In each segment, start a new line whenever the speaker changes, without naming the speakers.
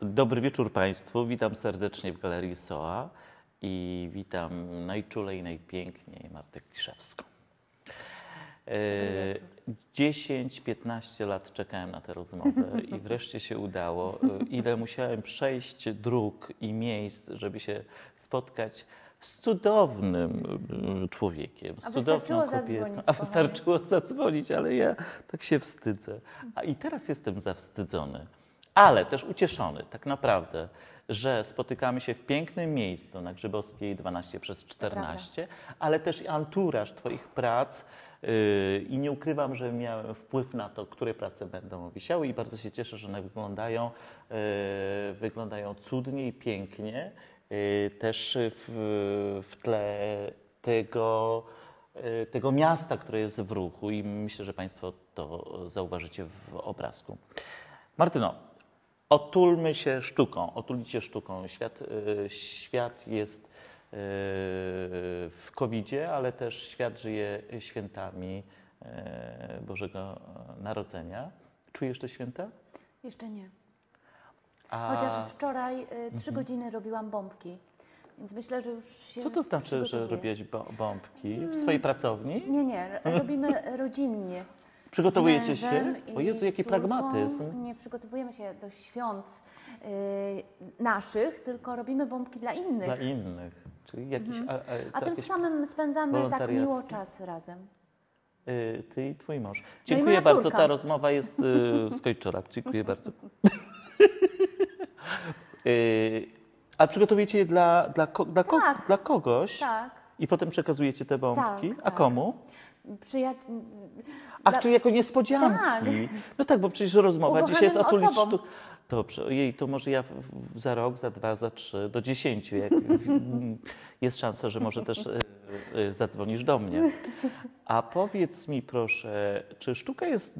Dobry wieczór Państwu. Witam serdecznie w Galerii SOA i witam najczulej, najpiękniej Martę Kliszewską. 10-15 lat czekałem na tę rozmowę i wreszcie się udało. Ile musiałem przejść dróg i miejsc, żeby się spotkać z cudownym człowiekiem, z cudowną kobietą. A wystarczyło zadzwonić, ale ja tak się wstydzę. I teraz jestem zawstydzony, ale też ucieszony tak naprawdę, że spotykamy się w pięknym miejscu na Grzybowskiej 12/14, ale też anturaż Twoich prac. I nie ukrywam, że miałem wpływ na to, które prace będą wisiały i bardzo się cieszę, że one wyglądają cudnie i pięknie. Też w tle tego miasta, które jest w ruchu i myślę, że Państwo to zauważycie w obrazku. Martyno, otulmy się sztuką, otulicie sztuką. Świat jest w COVID-zie, ale też świat żyje świętami Bożego Narodzenia. Czujesz te święta?
Jeszcze nie. Chociaż wczoraj 3 godziny robiłam bombki, więc myślę, że już się
Co to znaczy, że robiłaś bombki? W swojej pracowni?
Nie, robimy rodzinnie.
Przygotowujecie się? O Jezu, jaki pragmatyzm.
Nie przygotowujemy się do świąt naszych, tylko robimy bombki dla innych.
Dla innych. Czyli jakiś,
A tym samym spędzamy tak miło czas razem.
Ty i twój mąż. Dziękuję bardzo, ta rozmowa jest skończona. Dziękuję bardzo. A przygotowujecie je dla kogoś?
Tak.
I potem przekazujecie te bombki?
Tak,
A komu?
Ach,
czyli jako niespodzianki. Tak. No tak, bo przecież rozmowa dzisiaj jest otulić sztuk. Dobrze, ojej, to może ja za rok, za 2, za 3, do 10, jak jest szansa, że może też zadzwonisz do mnie. A powiedz mi proszę, czy sztuka jest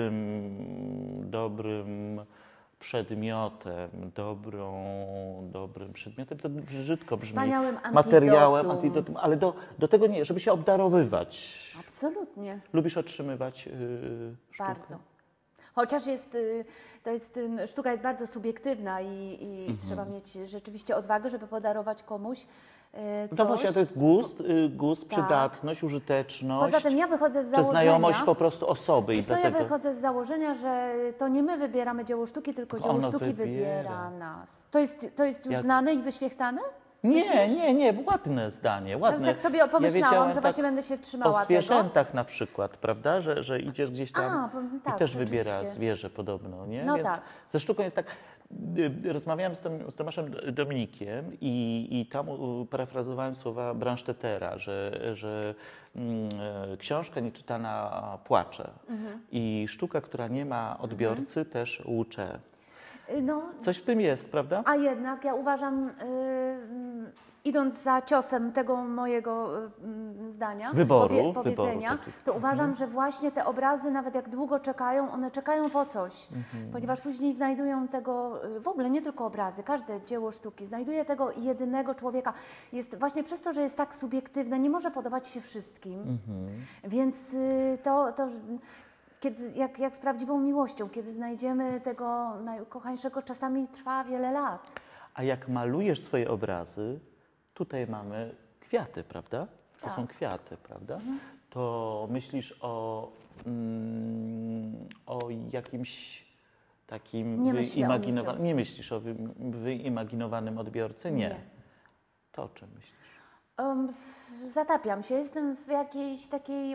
dobrym przedmiotem, dobrym przedmiotem, to brzydko brzmi,
wspaniałym
materiałem, antidotum, ale do tego nie, żeby się obdarowywać.
Absolutnie.
Lubisz otrzymywać sztukę?
Bardzo. Chociaż sztuka jest bardzo subiektywna i trzeba mieć rzeczywiście odwagę, żeby podarować komuś coś.
No właśnie, to jest gust, tak. Przydatność, użyteczność.
Poza tym ja wychodzę z założenia...
znajomość po prostu osoby.
Ja wychodzę z założenia, że to nie my wybieramy dzieło sztuki, tylko dzieło sztuki wybiera nas. To jest już znane i wyświechtane?
Nie, ładne zdanie, ładne.
Tak sobie pomyślałam, że właśnie będę się trzymała tego.
O zwierzętach na przykład, prawda, że idziesz gdzieś tam i też wybiera zwierzę podobno, nie?
No
więc
tak.
Ze sztuką jest tak, rozmawiałem z Tomaszem Dominikiem i tam parafrazowałem słowa Bransztetera, że książka nieczytana płacze i sztuka, która nie ma odbiorcy też łucze.
No,
coś w tym jest, prawda?
A jednak ja uważam, idąc za ciosem tego mojego zdania, powiedzenia, to uważam, że właśnie te obrazy, nawet jak długo czekają, one czekają po coś, ponieważ później znajdują tego, w ogóle nie tylko obrazy, każde dzieło sztuki znajduje tego jedynego człowieka. Jest właśnie przez to, że jest tak subiektywne, nie może podobać się wszystkim, więc jak z prawdziwą miłością, kiedy znajdziemy tego najukochańszego, czasami trwa wiele lat.
A jak malujesz swoje obrazy, tutaj mamy kwiaty, prawda? To są kwiaty, prawda? To myślisz o jakimś takim wyimaginowanym... Nie myślisz o wyimaginowanym odbiorcy? Nie. To o czym myślisz?
Zatapiam się. Jestem w jakiejś takiej...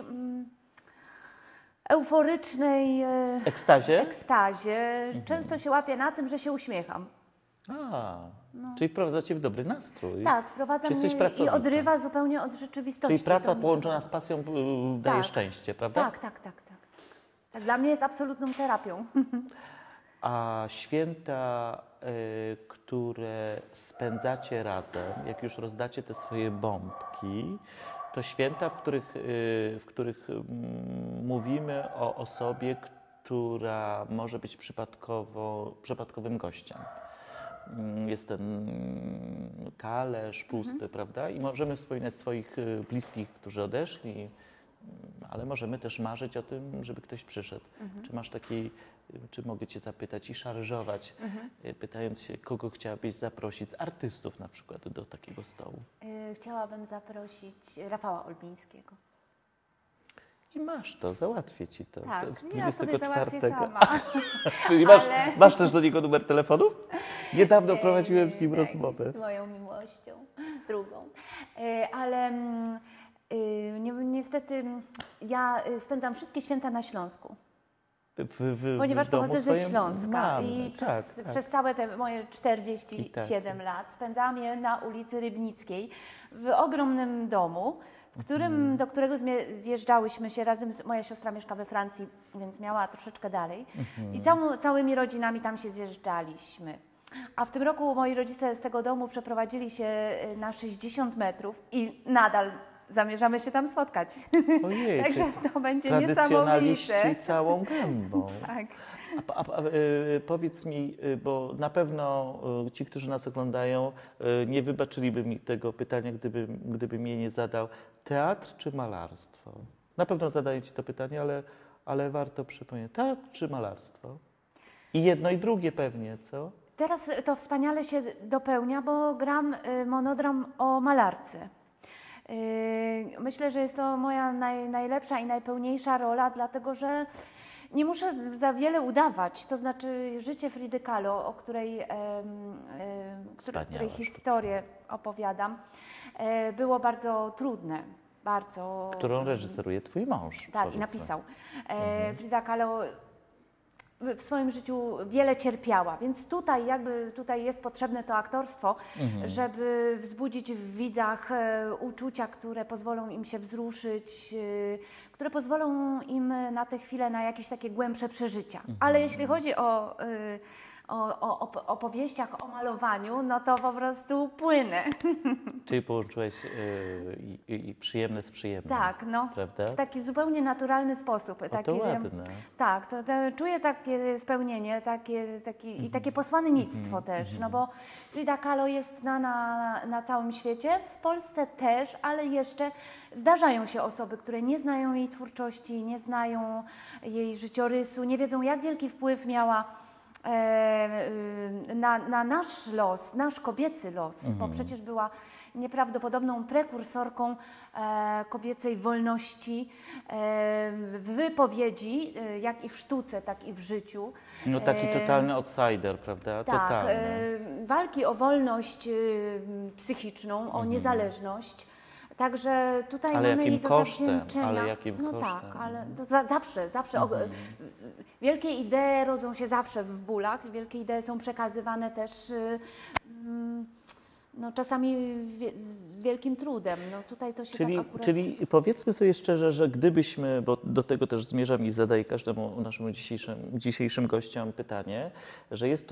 euforycznej ekstazie. Często się łapię na tym, że się uśmiecham.
Czyli wprowadza Cię w dobry nastrój.
Tak, wprowadza mnie i odrywa zupełnie od rzeczywistości.
Czyli praca połączona z pasją daje szczęście, prawda?
Tak, dla mnie jest absolutną terapią.
A święta, które spędzacie razem, jak już rozdacie te swoje bombki, to święta, w których mówimy o osobie, która może być przypadkowym gościem. Jest ten talerz pusty, prawda? I możemy wspominać swoich bliskich, którzy odeszli, ale możemy też marzyć o tym, żeby ktoś przyszedł. Czy masz taki czy mogę Cię zapytać i szarżować, pytając się, kogo chciałabyś zaprosić z artystów na przykład do takiego stołu?
Chciałabym zaprosić Rafała Olbińskiego.
I masz to, załatwię Ci to.
Tak,
to
ja sobie załatwię sama.
Czyli masz też do niego numer telefonu? Niedawno prowadziłem z nim rozmowę.
Z moją miłością, drugą. Ale niestety ja spędzam wszystkie święta na Śląsku. Ponieważ pochodzę ze Śląska i przez całe te moje 47 lat spędzałam je na ulicy Rybnickiej w ogromnym domu, do którego zjeżdżałyśmy się razem. Moja siostra mieszka we Francji, więc miała troszeczkę dalej. I całymi rodzinami tam się zjeżdżaliśmy. A w tym roku moi rodzice z tego domu przeprowadzili się na 60 metrów i nadal zamierzamy się tam spotkać.
Ojej,
także to będzie
tradycjonaliści
niesamowite.
całą gębą.
Tak.
Powiedz mi, bo na pewno ci, którzy nas oglądają, nie wybaczyliby mi tego pytania, gdybym je nie zadał. Teatr czy malarstwo? Na pewno zadaję Ci to pytanie, ale warto przypomnieć. Teatr czy malarstwo? I jedno i drugie pewnie, co?
Teraz to wspaniale się dopełnia, bo gram monodram o malarce. Myślę, że jest to moja najlepsza i najpełniejsza rola, dlatego że nie muszę za wiele udawać. To znaczy życie Fridy Kahlo, o której historię opowiadam, było bardzo trudne.
Którą reżyseruje Twój mąż.
Tak, i napisał. Frida Kahlo w swoim życiu wiele cierpiała, więc tutaj jest potrzebne to aktorstwo, żeby wzbudzić w widzach uczucia, które pozwolą im się wzruszyć, które pozwolą im na tę chwilę na jakieś takie głębsze przeżycia. Ale jeśli chodzi o opowieściach, o malowaniu, no to po prostu płynę.
Czyli połączyłeś i przyjemne z przyjemnym.
Tak, no,
prawda?
W taki zupełnie naturalny sposób.
To ładne.
Tak, czuję takie spełnienie i takie posłannictwo też, no bo Frida Kahlo jest znana na całym świecie, w Polsce też, ale jeszcze zdarzają się osoby, które nie znają jej twórczości, nie znają jej życiorysu, nie wiedzą, jak wielki wpływ miała na nasz los, nasz kobiecy los, bo przecież była nieprawdopodobną prekursorką kobiecej wolności w wypowiedzi, jak i w sztuce, tak i w życiu.
No taki totalny outsider, prawda?
Tak,
totalny.
Walki o wolność psychiczną, o niezależność. Także tutaj mamy jej do zawdzięczenia.
Ale jakim
kosztem?
Tak,
ale to zawsze. Wielkie idee rodzą się zawsze w bólach, wielkie idee są przekazywane też czasami z wielkim trudem. No tutaj to się tak akurat...
Czyli powiedzmy sobie szczerze, że gdybyśmy, bo do tego też zmierzam i zadaję każdemu naszemu dzisiejszym gościom pytanie, że jest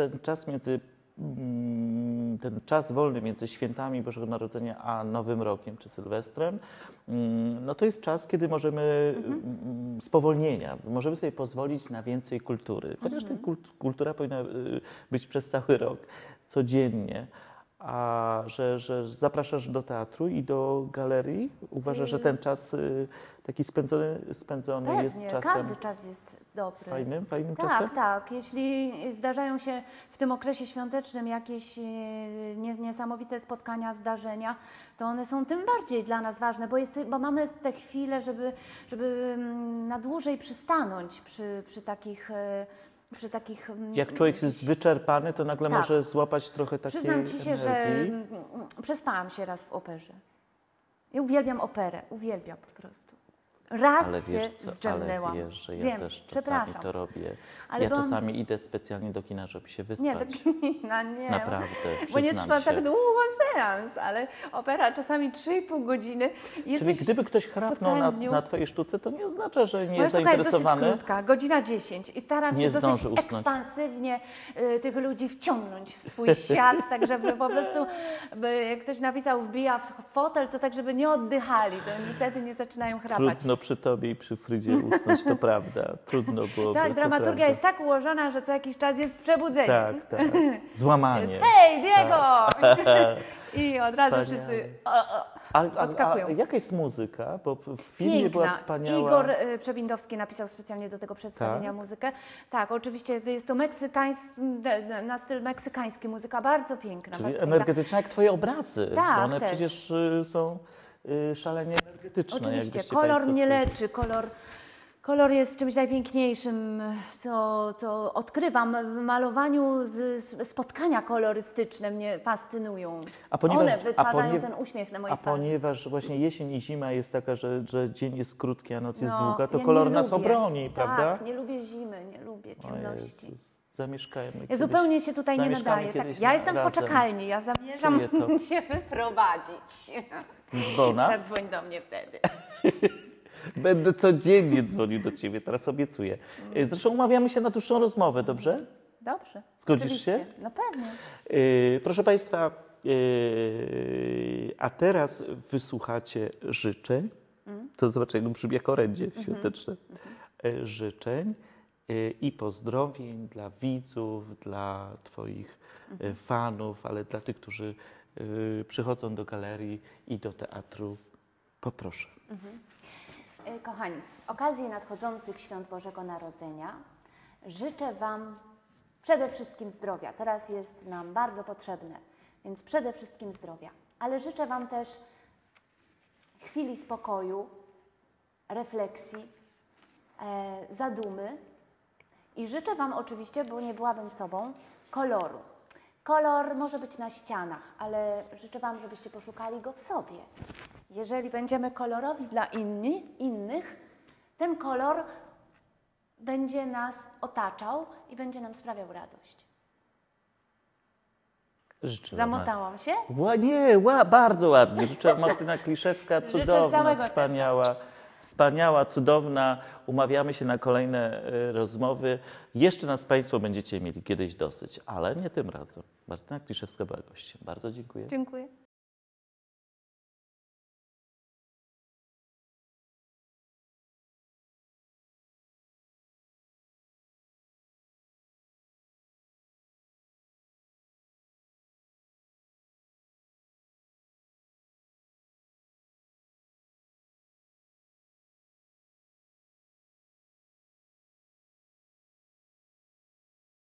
ten czas wolny między świętami Bożego Narodzenia a Nowym Rokiem czy Sylwestrem, no to jest czas, kiedy możemy spowolnienia, możemy sobie pozwolić na więcej kultury. Chociaż ta kultura powinna być przez cały rok, codziennie. A że zapraszasz do teatru i do galerii? Uważasz, że ten czas taki spędzony
Pewnie,
jest czasem...
każdy czas jest dobry.
Fajnym czasem?
Tak. Jeśli zdarzają się w tym okresie świątecznym jakieś niesamowite spotkania, zdarzenia, to one są tym bardziej dla nas ważne, bo mamy te chwile, żeby na dłużej przystanąć przy takich...
Jak człowiek jest wyczerpany, to nagle może złapać trochę takiej
Przyznam Ci się,
energii.
że przespałam się raz w operze. Ja uwielbiam operę, uwielbiam po prostu. Raz
ale
się zdrzemnęłam.
Ale wiesz, że ja też czasami to robię. Ja czasami idę specjalnie do kina, żeby się wyspać.
Nie, do kina nie.
Naprawdę,
bo nie trwa tak długo seans, ale opera czasami 3,5 godziny.
Czyli gdyby ktoś chrapnął na Twojej sztuce, to nie oznacza, że nie jest zainteresowany.
Jest dosyć krótka, godzina 10 i staram się dosyć
usnąć.
ekspansywnie tych ludzi wciągnąć w swój świat, tak żeby po prostu, jak ktoś napisał wbija w fotel, to tak żeby nie oddychali, to wtedy nie zaczynają chrapać.
Trudno przy Tobie i przy Frydzie usnąć, to prawda. Trudno byłoby.
Tak, dramaturgia jest tak ułożona, że co jakiś czas jest przebudzenie.
Tak. Złamanie.
Hej, Diego! I od razu wszyscy podskakują.
A jaka jest muzyka? Bo w filmie
Piękna.
była wspaniała.
Igor Przebindowski napisał specjalnie do tego przedstawienia muzykę. Tak, oczywiście jest to na styl meksykański muzyka, bardzo piękna.
Czyli
bardzo
energetyczna jak twoje obrazy.
Tak,
one
też.
przecież są szalenie energetyczne.
Oczywiście, kolor nie leczy, kolor jest czymś najpiękniejszym, co odkrywam w malowaniu. Spotkania kolorystyczne mnie fascynują. One wytwarzają ten uśmiech na mojej twarzy.
Ponieważ właśnie jesień i zima jest taka, że dzień jest krótki, a noc jest długa, to kolor nas obroni, prawda?
Tak, nie lubię zimy, nie lubię ciemności.
Zamieszkajmy.
Ja zupełnie się tutaj nie nadaję. Tak, ja jestem
razem.
w poczekalni, ja zamierzam się wyprowadzić.
Z
Zadzwoń do mnie wtedy.
Będę codziennie dzwonił do ciebie, teraz obiecuję. Zresztą umawiamy się na dłuższą rozmowę, dobrze?
Dobrze.
Zgodzisz się?
No pewnie.
Proszę Państwa, a teraz wysłuchacie życzeń. To zobaczcie, brzmi jak orędzie świąteczne. Życzeń i pozdrowień dla widzów, dla Twoich fanów, ale dla tych, którzy przychodzą do galerii i do teatru. Poproszę.
Kochani, z okazji nadchodzących świąt Bożego Narodzenia życzę Wam przede wszystkim zdrowia. Teraz jest nam bardzo potrzebne, więc przede wszystkim zdrowia. Ale życzę Wam też chwili spokoju, refleksji, zadumy i życzę Wam oczywiście, bo nie byłabym sobą, koloru. Kolor może być na ścianach, ale życzę Wam, żebyście poszukali go w sobie. Jeżeli będziemy kolorowi dla innych, ten kolor będzie nas otaczał i będzie nam sprawiał radość.
Życzę
Zamotałam się?
Bardzo ładnie. Życzę Martyna Kliszewska, cudowna, wspaniała, cudowna. Umawiamy się na kolejne rozmowy. Jeszcze nas Państwo będziecie mieli kiedyś dosyć, ale nie tym razem. Martyna Kliszewska była gościem. Bardzo dziękuję.
Dziękuję.